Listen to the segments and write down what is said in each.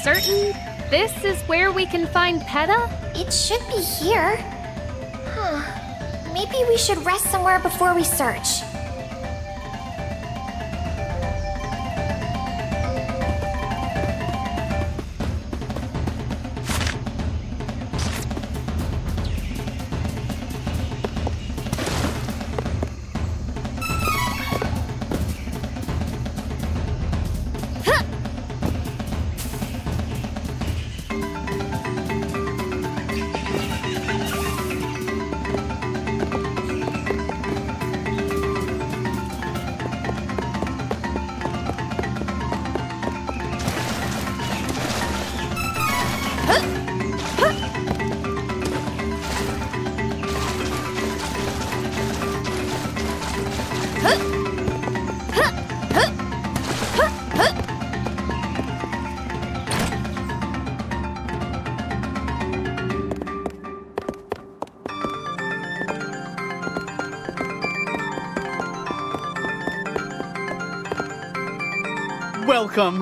certain this is where we can find Peta? It should be here. Huh. Maybe we should rest somewhere before we search. Welcome.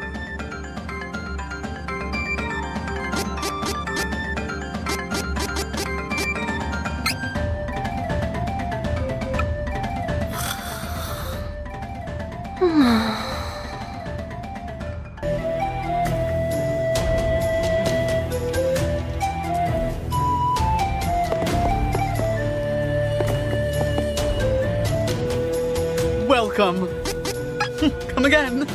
Welcome. Come again.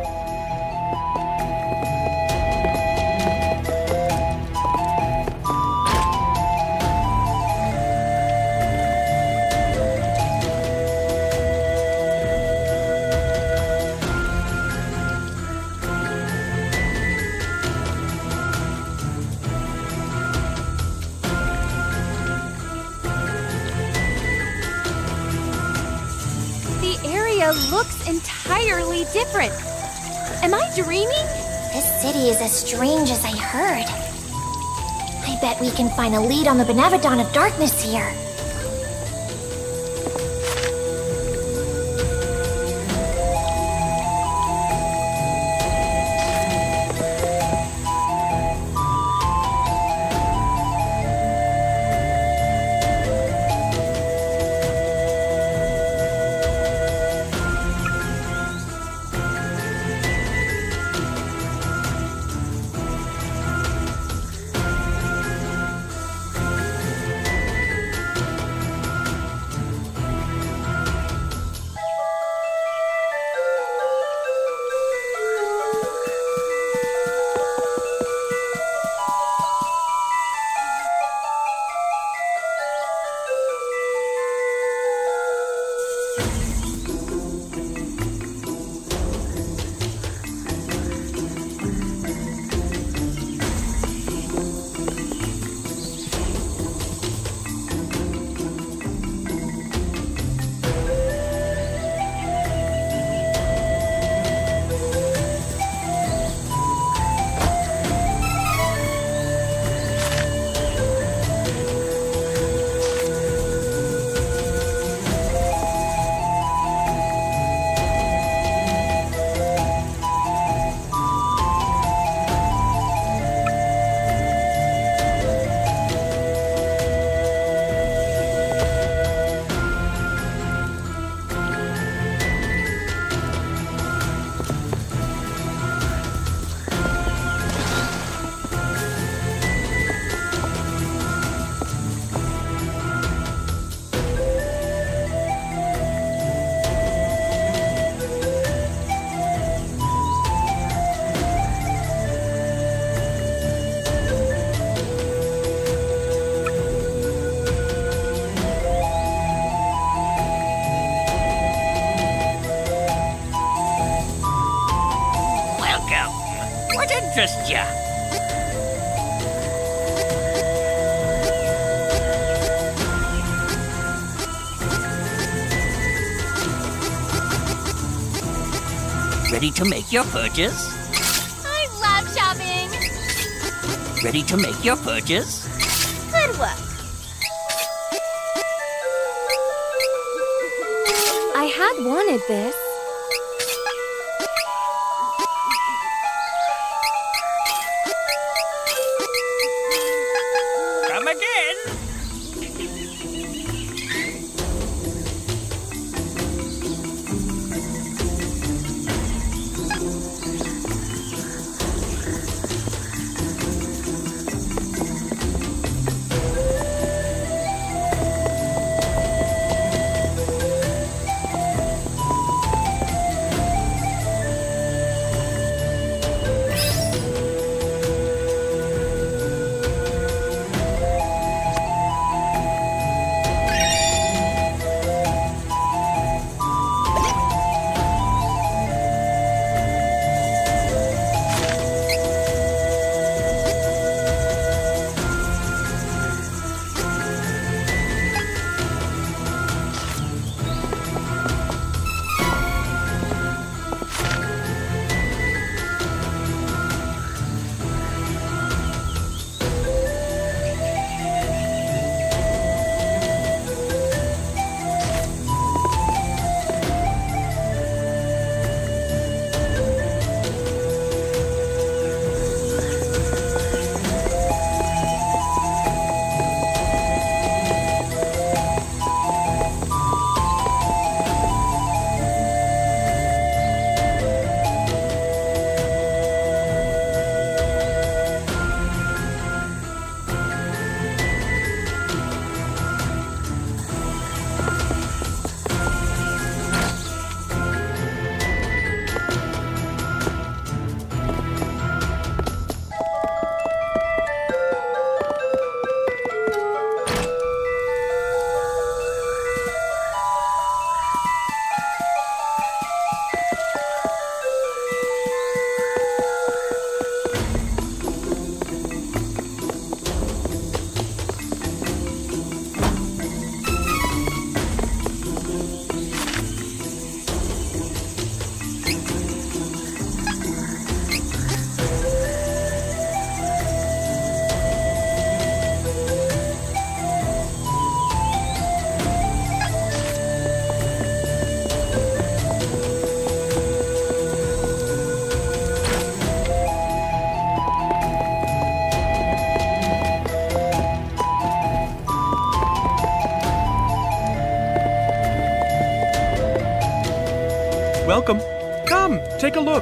Looks entirely different. Am I dreaming? This city is as strange as I heard. I bet we can find a lead on the Benevodon of Darkness here. Interest ya? Ready to make your purchase? I love shopping! Ready to make your purchase? Good work! I had wanted this. Welcome. Come, take a look.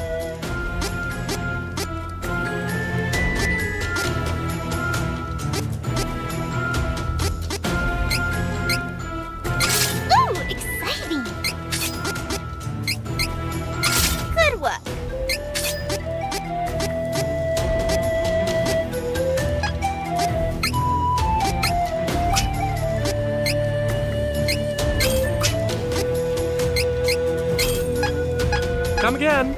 Ooh, exciting! Good work. Come again.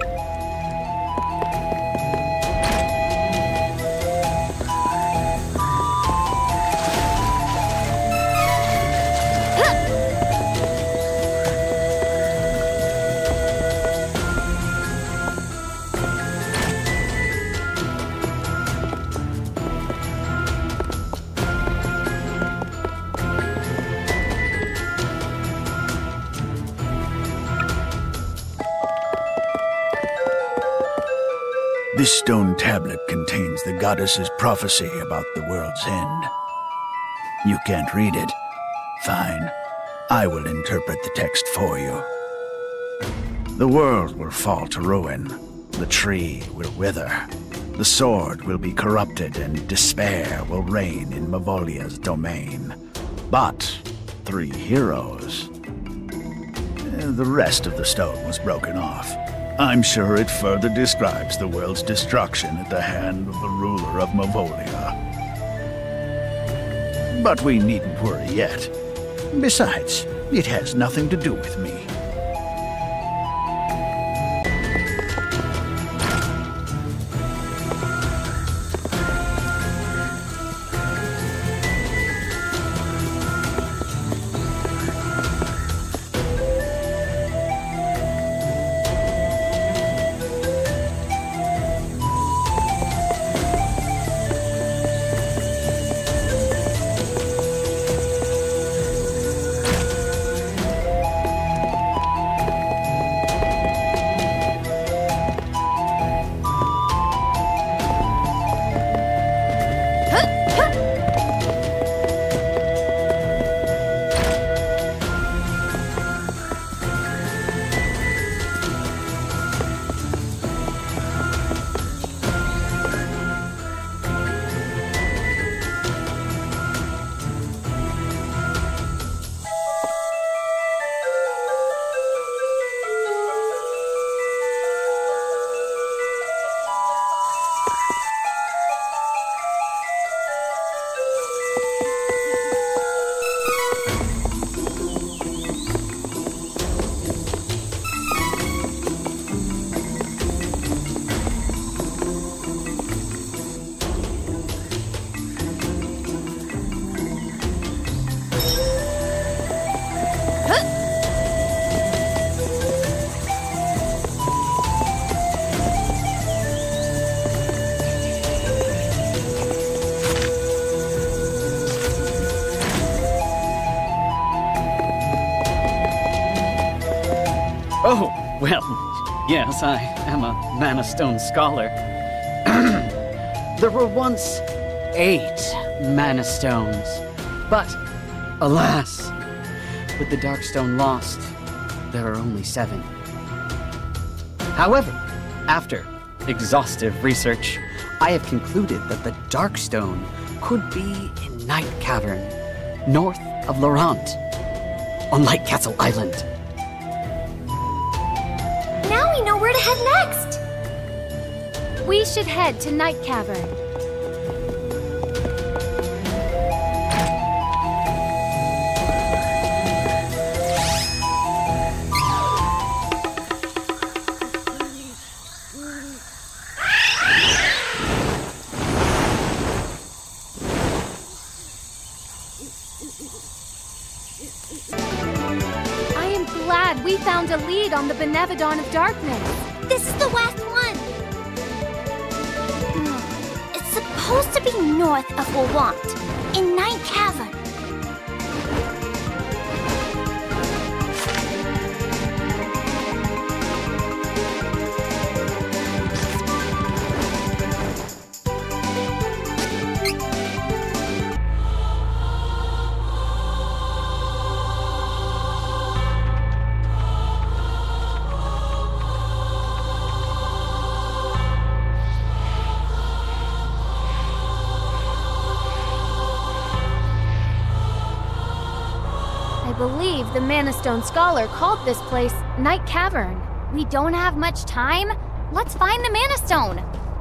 This stone tablet contains the goddess's prophecy about the world's end. You can't read it. Fine. I will interpret the text for you. The world will fall to ruin. The tree will wither. The sword will be corrupted and despair will reign in Mavolia's domain. But 3 heroes. The rest of the stone was broken off. I'm sure it further describes the world's destruction at the hand of the ruler of Mavolia. But we needn't worry yet. Besides, it has nothing to do with me. Oh, well, yes, I am a Mana Stone scholar. There were once 8 Mana Stones, but alas, with the Darkstone lost, there are only 7. However, after exhaustive research, I have concluded that the Darkstone could be in Night Cavern, north of Laurent, on Light Castle Island. Now we know where to head next. We should head to Night Cavern. I am glad we found a lead on the Benevodon of Darkness. This is the last one. It's supposed to be north of Laurent, in Night Cavern. believe the Mana Stone Scholar called this place Night Cavern. We don't have much time. Let's find the Mana Stone.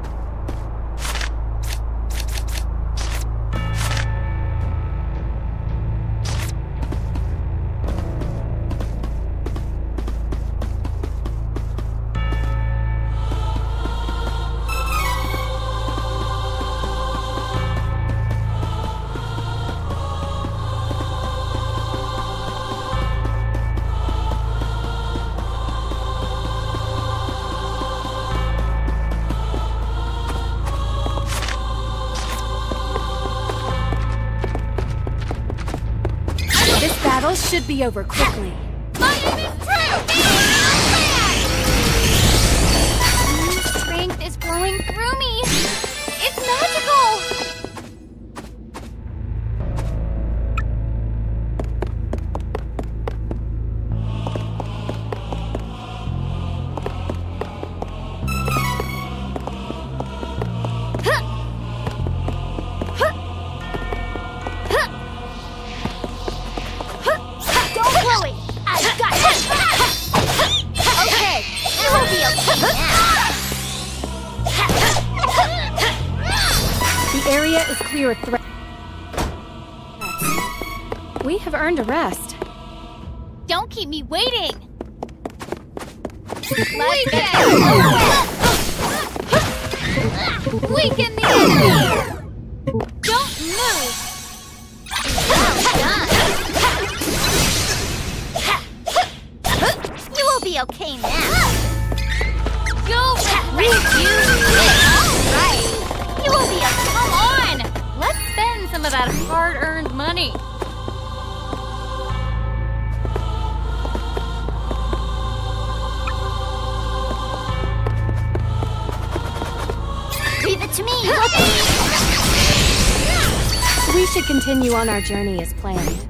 Should be over quickly. My name is True! New strength is flowing through me! It's magical! Clear of threat. We have earned a rest. Don't keep me waiting! Weaken the enemy! Don't move! Well done! You will be okay now. You'll regret you! Alright! You will be okay. Come on! Let's spend some of that hard-earned money. Leave it to me. We should continue on our journey as planned.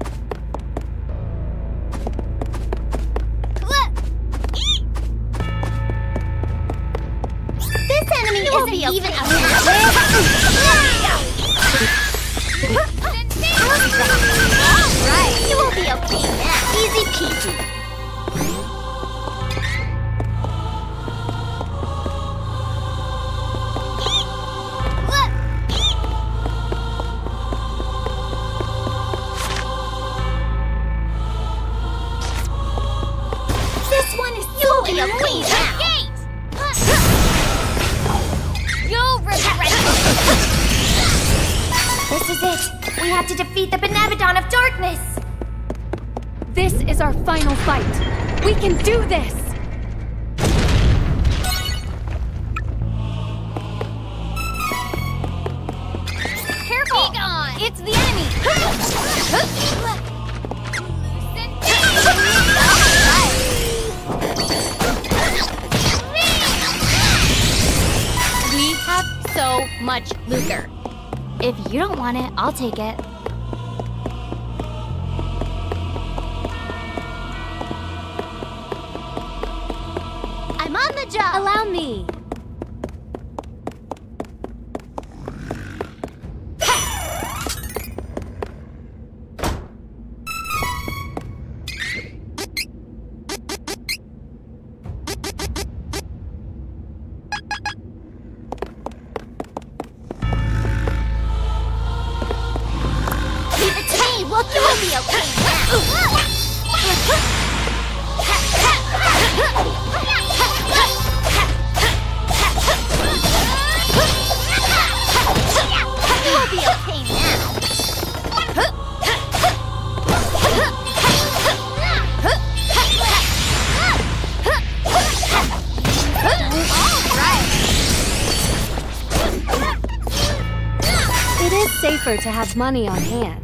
This enemy isn't even a match. Alright, you will be okay now. Easy peasy. This one is you will be okay now. You'll regret it. This is it. We have to defeat the Benevodon of Darkness! This is our final fight. We can do this! Careful! Be gone! It's the enemy! We have so much lucre. If you don't want it, I'll take it. I'm on the job! Allow me! Look, you will be okay now. You will be okay now. All right. It is safer to have money on hand.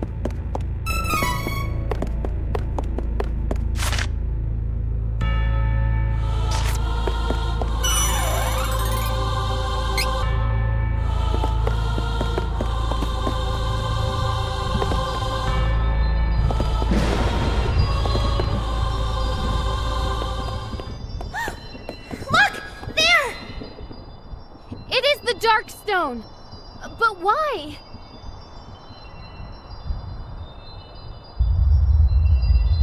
Darkstone! But why?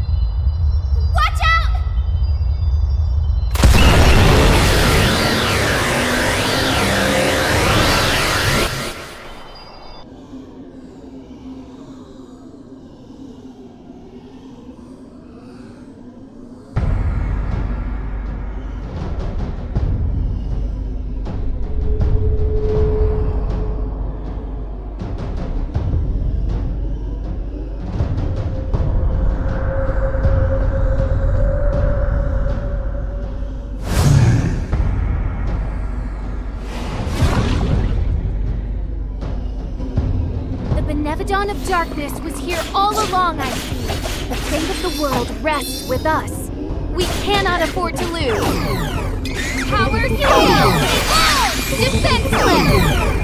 Darkness was here all along, I see. The fate of the world rests with us. We cannot afford to lose. Power heal! Defenseless!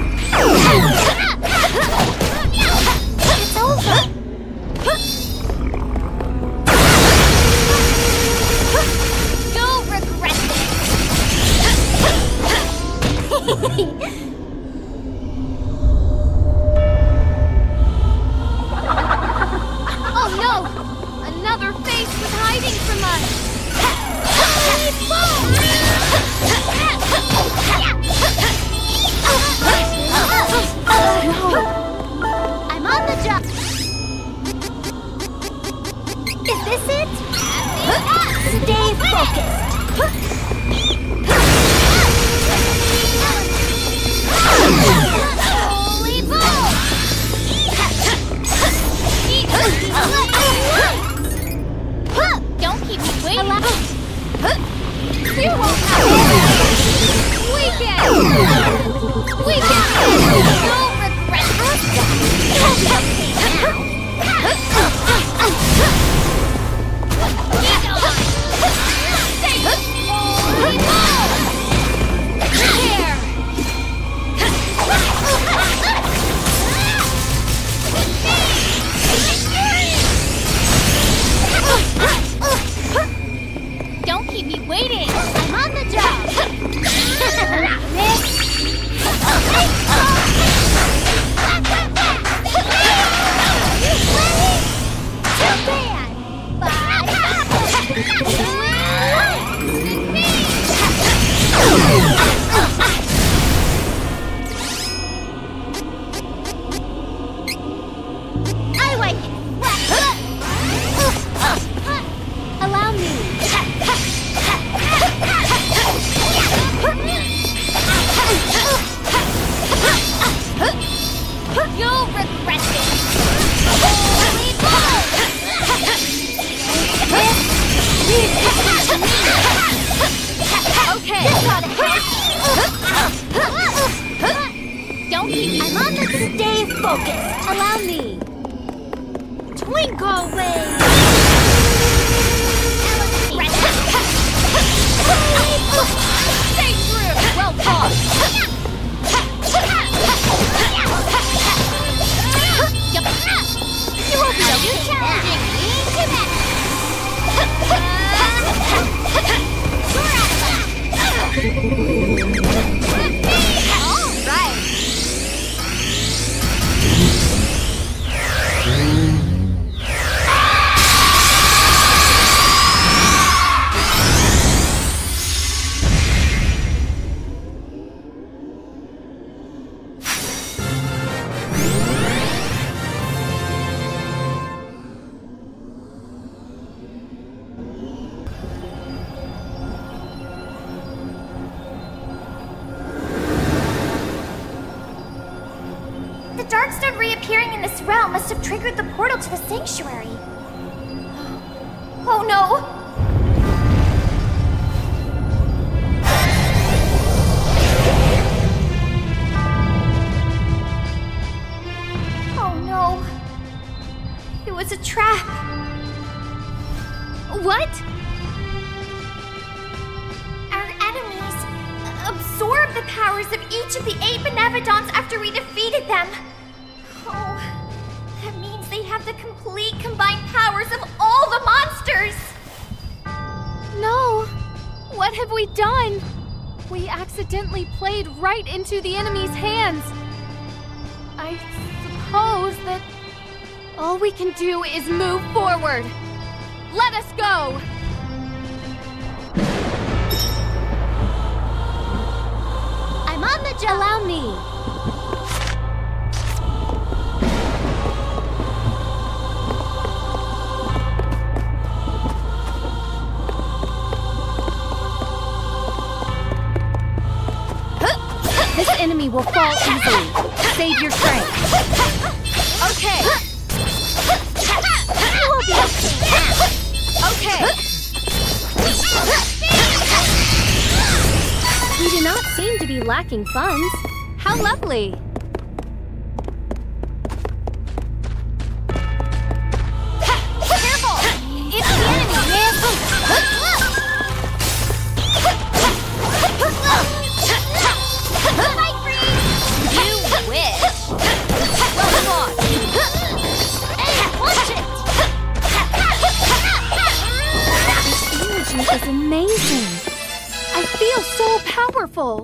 It's over. You'll regret it! Oh no! Another face was hiding from us! I'm on the job. Is this it? Stay focused. Holy ball! Don't keep me waiting. You won't have Weekend! Weekend! You'll regret it. You'll be okay now. Get on! Take holy ball! Here! Don't keep me waiting! I'm on the job! I like it! Allow me! You'll regret it! Holy ball! Okay! Don't keep me. I'm on the stay focused. Allow me! Twinkle wave. Stay through! Well fought! You won't be able to challenging me to that! All right! The Darkstone reappearing in this realm must have triggered the portal to the sanctuary. Oh no! Oh no! It was a trap. What? Our enemies absorbed the powers of each of the 8 Benevodons after we defeated them. Oh, that means they have the complete combined powers of all the monsters! No! What have we done? We accidentally played right into the enemy's hands. I suppose that all we can do is move forward. Let us go! I'm on the job! Allow me! This enemy will fall easily. Save your strength. Okay. Okay. We do not seem to be lacking funds. How lovely. energy is amazing. I feel so powerful.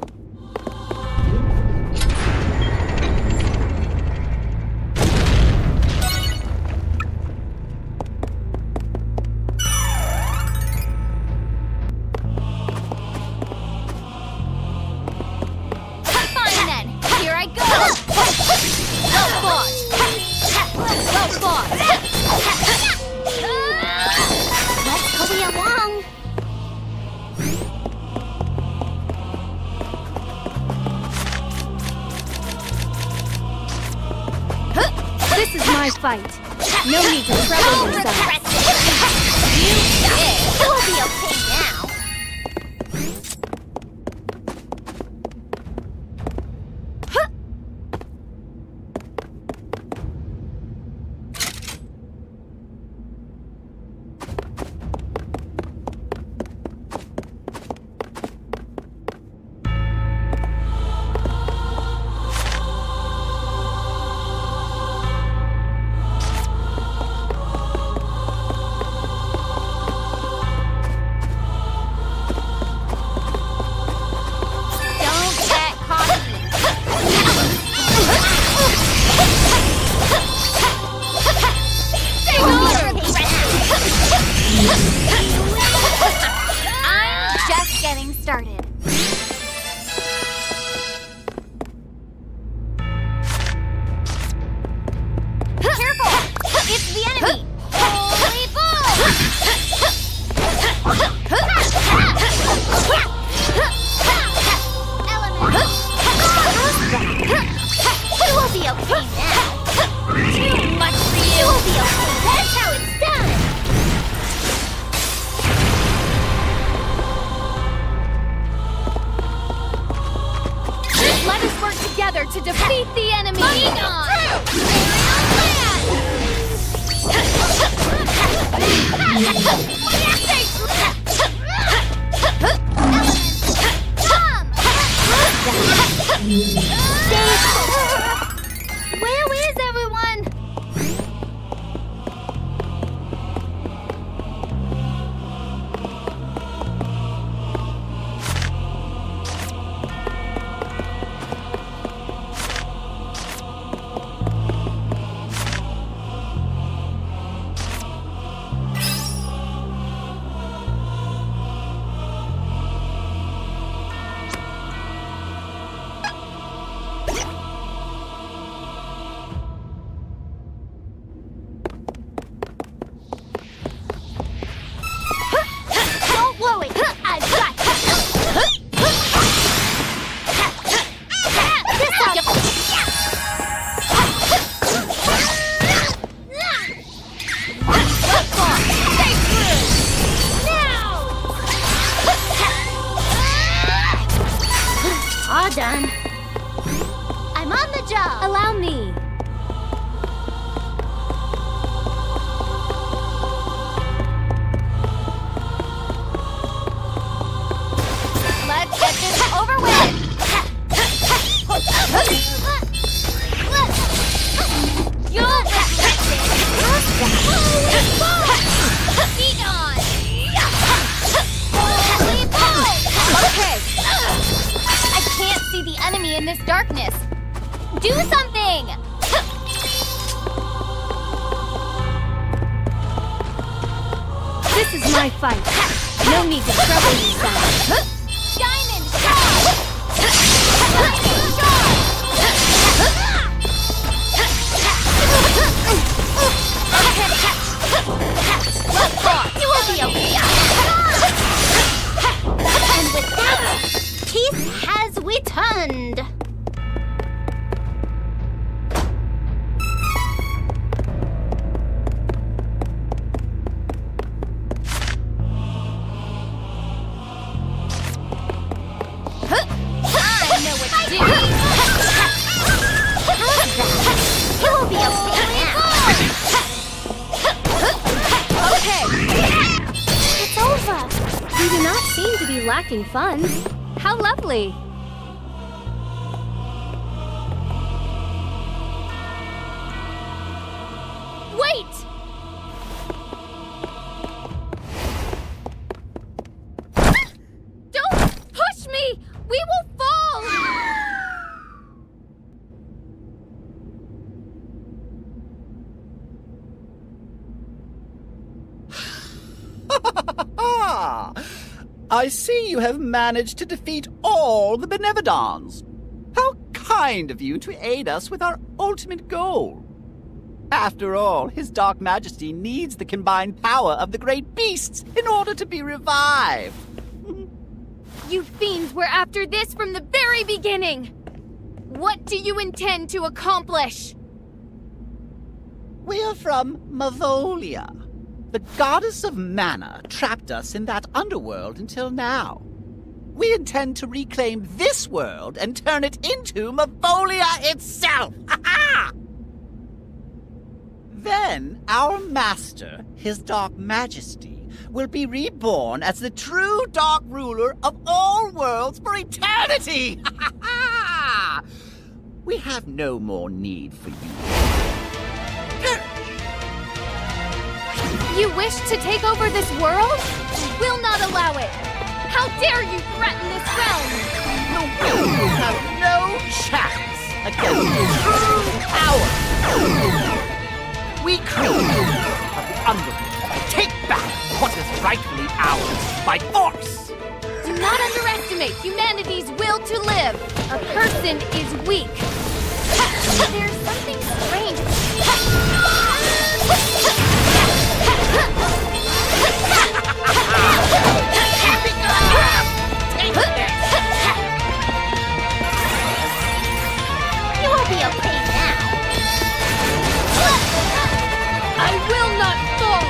Fine then, here I go! Well fought! Well fought! Let's hurry along! This is my fight. No need to trouble yourself. You did! You'll be okay now! Don't get cocky! I'm just getting started. Careful! It's the enemy! Holy You will be okay now. Too much for you. You will be okay. That's how it's done. Let us work together to defeat the enemy. Where is everyone? Don't worry, I've got All done. I'm on the job. Allow me. Let's get this over with. You'll regret this. Be gone. Holy balls. Okay. I can't see the enemy in this darkness. Do something. This is my fight. No need to trouble yourself. Diamond shot. Diamond shot. Well fought. You will be okay. And with that, peace has returned. I know what to do. How's that? You will be okay now. Okay. It's over. You do not seem to be lacking funds. How lovely. Wait! We will fall! I see you have managed to defeat all the Benevodons. How kind of you to aid us with our ultimate goal. After all, His Dark Majesty needs the combined power of the great beasts in order to be revived. You fiends were after this from the very beginning! What do you intend to accomplish? We are from Mavolia. The goddess of mana trapped us in that underworld until now. We intend to reclaim this world and turn it into Mavolia itself! Ha-ha! Then our master, His Dark Majesty, will be reborn as the true Dark Ruler of all worlds for eternity! Ha ha! We have no more need for you. You wish to take over this world? Will not allow it! How dare you threaten this realm! The will will have no chance against the true power! We creatures of the underworld take back what is rightfully ours by force! Do not underestimate humanity's will to live! A person is weak! There's something strange. You will be okay now. I will not fall!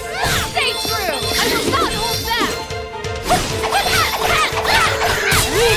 Stay true! I will not hold back!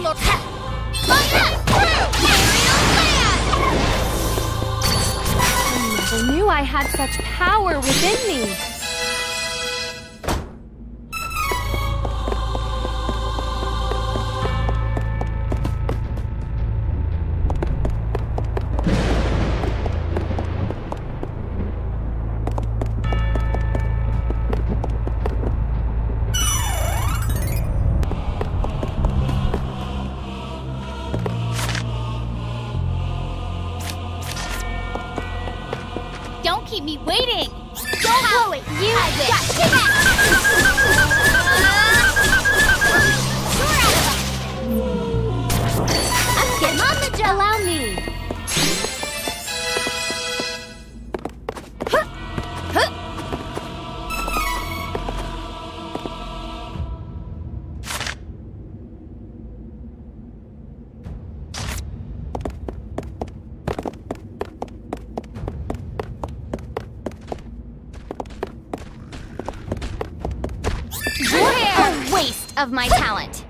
be okay. I never knew I had such power within me. Don't keep me waiting! Don't blow it! You I'm on the job! Allow me. A waste of my talent.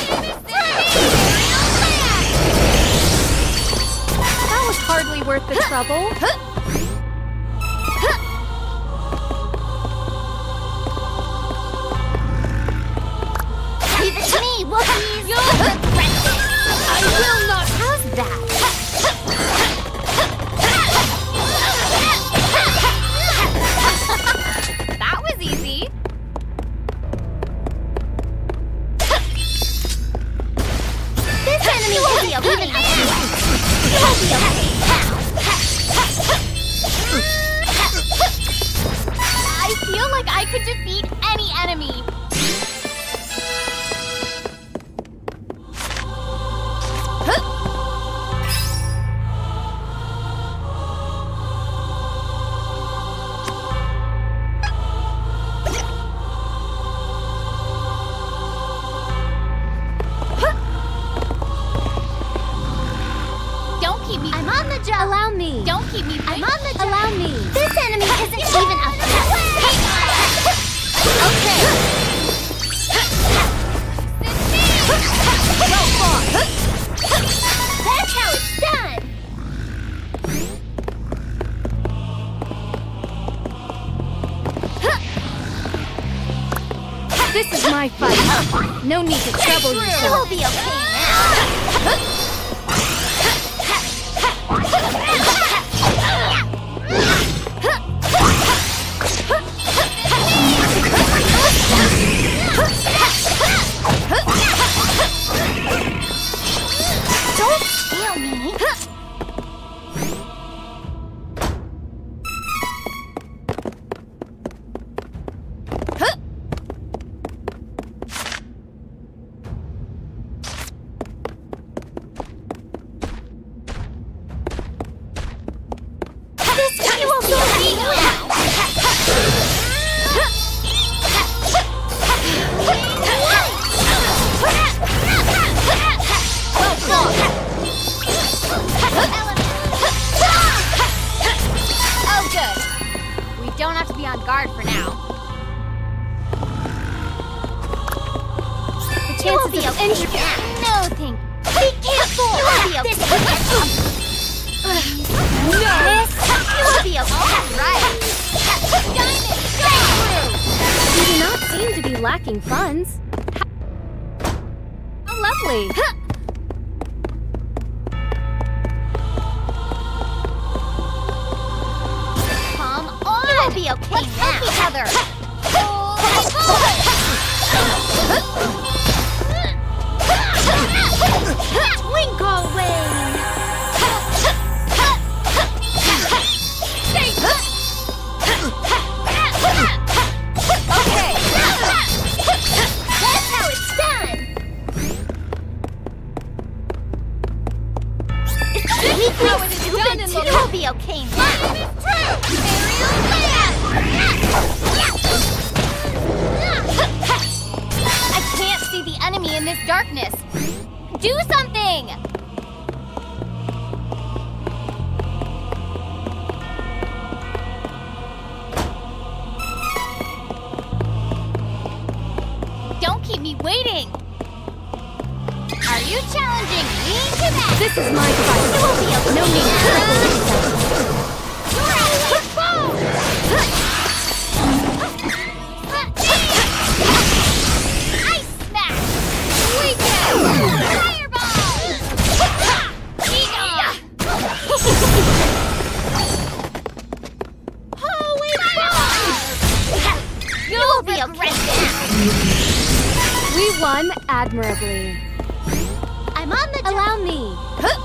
That was hardly worth the trouble. Leave it to me, Wookiees! You'll regret this! I will not! How's that? That was easy. This enemy will be even up to you. You'll be okay now. I feel like I could defeat any enemy. Don't keep me. I'm on the job. Allow me. Don't keep me. I'm on the job. Allow me. This enemy isn't even up to us. Okay. Go far. That's how it's done. This is my fight. No need to trouble You will yourself. be okay now. Don't steal me. You will be okay now. Oh, good. We don't have to be on guard for now. The You will chances be of okay injury. now. No, thank. Be careful. You will be okay. You will be okay. All right. Diamond, straight through. You do not seem to be lacking funds. How lovely. Come on. You will be okay. Let's help each other. Twinkle wing. Okay. That's how it's done. It's how it is done in the You'll be okay now. I can't see the enemy in this darkness. Do something! Don't keep me waiting! Are you We won admirably. I'm on the Allow me.